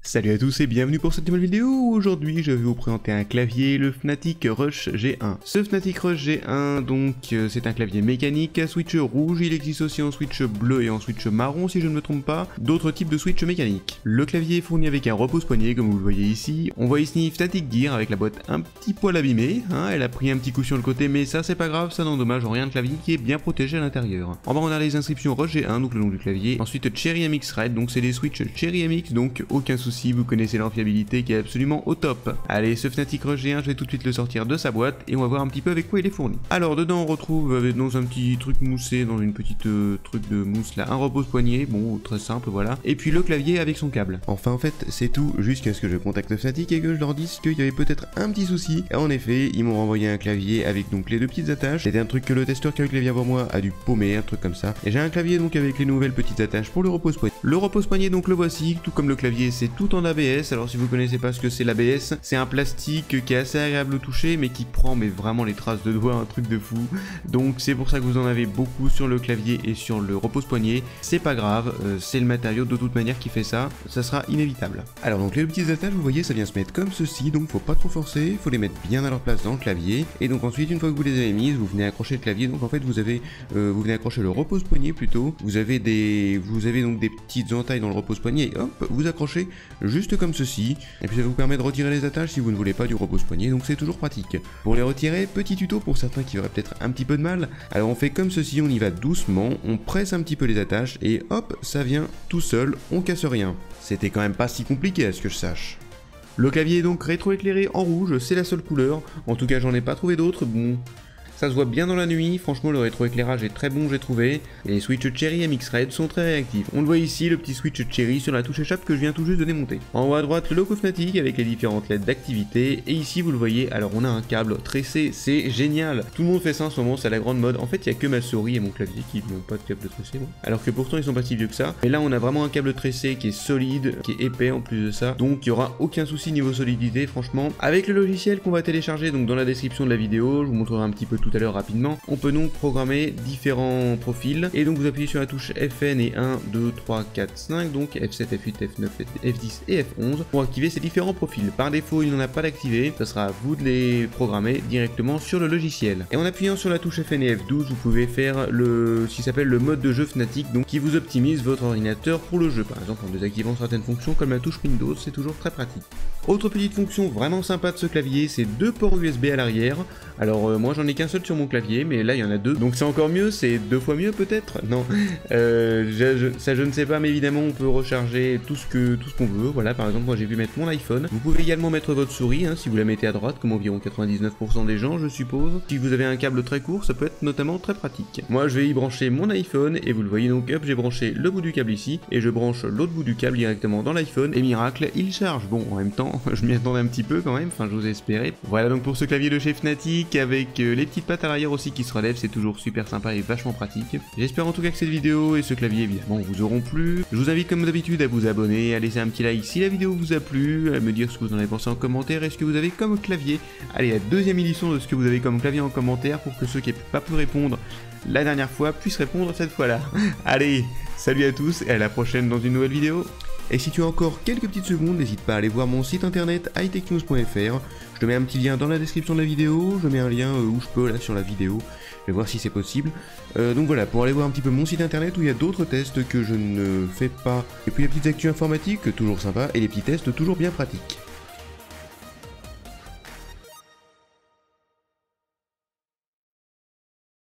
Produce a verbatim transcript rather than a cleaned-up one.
Salut à tous et bienvenue pour cette nouvelle vidéo. Aujourd'hui je vais vous présenter un clavier, le Fnatic Rush G un. Ce Fnatic Rush G un, donc euh, c'est un clavier mécanique à switch rouge. Il existe aussi en switch bleu et en switch marron si je ne me trompe pas, d'autres types de switch mécaniques. Le clavier est fourni avec un repose-poignet comme vous le voyez ici. On voit ici Fnatic Gear avec la boîte un petit poil abîmée, hein, elle a pris un petit coup sur le côté mais ça c'est pas grave, ça n'endommage en rien le clavier qui est bien protégé à l'intérieur. En bas on a les inscriptions Rush G un, donc le nom du clavier. Ensuite Cherry M X Red, donc c'est des switch Cherry M X, donc aucun souci. Vous connaissez leur fiabilité qui est absolument au top. Allez, ce Fnatic Rush G un, je vais tout de suite le sortir de sa boîte et on va voir un petit peu avec quoi il est fourni. Alors dedans on retrouve euh, dans un petit truc moussé, dans une petite euh, truc de mousse là, un repose-poignet, bon très simple voilà, et puis le clavier avec son câble. Enfin en fait c'est tout, jusqu'à ce que je contacte Fnatic et que je leur dise qu'il y avait peut-être un petit souci. Et en effet ils m'ont renvoyé un clavier avec donc les deux petites attaches. C'était un truc que le testeur qui a eu le clavier avant moi a dû paumer, un truc comme ça. Et j'ai un clavier donc avec les nouvelles petites attaches pour le repose-poignet. Le repose-poignet donc le voici, tout comme le clavier c'est tout en A B S. Alors si vous connaissez pas ce que c'est l'A B S, c'est un plastique qui est assez agréable au toucher mais qui prend mais vraiment les traces de doigts, un truc de fou. Donc c'est pour ça que vous en avez beaucoup sur le clavier et sur le repose-poignet. C'est pas grave, euh, c'est le matériau de toute manière qui fait ça, ça sera inévitable. Alors donc les petites attaches vous voyez ça vient se mettre comme ceci, donc faut pas trop forcer, faut les mettre bien à leur place dans le clavier. Et donc ensuite une fois que vous les avez mises, vous venez accrocher le clavier, donc en fait vous avez euh, vous venez accrocher le repose-poignet plutôt. Vous avez des vous avez donc des petites entailles dans le repose-poignet et hop, vous accrochez juste comme ceci. Et puis ça vous permet de retirer les attaches si vous ne voulez pas du repose-poignet, donc c'est toujours pratique. Pour les retirer, petit tuto pour certains qui auraient peut-être un petit peu de mal. Alors on fait comme ceci, on y va doucement, on presse un petit peu les attaches et hop, ça vient tout seul, on casse rien. C'était quand même pas si compliqué à ce que je sache. Le clavier est donc rétroéclairé en rouge, c'est la seule couleur, en tout cas j'en ai pas trouvé d'autres, bon... Ça se voit bien dans la nuit, franchement le rétroéclairage est très bon j'ai trouvé, et les switches Cherry M X Red sont très réactifs. On le voit ici, le petit switch Cherry sur la touche échappe que je viens tout juste de démonter. En haut à droite, le logo Fnatic avec les différentes L E D d'activité, et ici vous le voyez, alors on a un câble tressé, c'est génial. Tout le monde fait ça en ce moment, c'est la grande mode. En fait il n'y a que ma souris et mon clavier qui n'ont pas de câble tressé, bon. Alors que pourtant ils sont pas si vieux que ça. Mais là on a vraiment un câble tressé qui est solide, qui est épais en plus de ça, donc il n'y aura aucun souci niveau solidité franchement. Avec le logiciel qu'on va télécharger donc dans la description de la vidéo, je vous montrerai un petit peu tout tout à l'heure rapidement, on peut donc programmer différents profils et donc vous appuyez sur la touche F N et un, deux, trois, quatre, cinq, donc F sept, F huit, F neuf, F dix et F onze pour activer ces différents profils. Par défaut il n'en a pas d'activé, ça sera à vous de les programmer directement sur le logiciel. Et en appuyant sur la touche F N et F douze vous pouvez faire le ce qui s'appelle le mode de jeu Fnatic, donc qui vous optimise votre ordinateur pour le jeu, par exemple en désactivant certaines fonctions comme la touche Windows, c'est toujours très pratique. Autre petite fonction vraiment sympa de ce clavier, c'est deux ports U S B à l'arrière. Alors euh, moi j'en ai qu'un seul sur mon clavier, mais là il y en a deux, donc c'est encore mieux, c'est deux fois mieux peut-être. Non, euh, je, je, ça je ne sais pas, mais évidemment on peut recharger tout ce que tout ce qu'on veut. Voilà, par exemple moi j'ai vu mettre mon iPhone. Vous pouvez également mettre votre souris, hein, si vous la mettez à droite, comme environ quatre-vingt-dix-neuf pour cent des gens, je suppose. Si vous avez un câble très court, ça peut être notamment très pratique. Moi je vais y brancher mon iPhone et vous le voyez donc, hop, j'ai branché le bout du câble ici et je branche l'autre bout du câble directement dans l'iPhone et miracle, il charge. Bon, en même temps, je m'y attendais un petit peu quand même, enfin je vous ai espéré. Voilà donc pour ce clavier de chez Fnatic avec euh, les petites pattes à l'arrière aussi qui se relèvent, c'est toujours super sympa et vachement pratique. J'espère en tout cas que cette vidéo et ce clavier évidemment vous auront plu. Je vous invite comme d'habitude à vous abonner, à laisser un petit like si la vidéo vous a plu, à me dire ce que vous en avez pensé en commentaire et ce que vous avez comme clavier. Allez, la deuxième édition de ce que vous avez comme clavier en commentaire pour que ceux qui n'aient pas pu répondre la dernière fois puissent répondre cette fois-là. Allez, salut à tous et à la prochaine dans une nouvelle vidéo. Et si tu as encore quelques petites secondes, n'hésite pas à aller voir mon site internet high tech news point F R. Je te mets un petit lien dans la description de la vidéo, je mets un lien où je peux là sur la vidéo, je vais voir si c'est possible. Euh, donc voilà, pour aller voir un petit peu mon site internet où il y a d'autres tests que je ne fais pas. Et puis les petites actus informatiques, toujours sympa, et les petits tests toujours bien pratiques.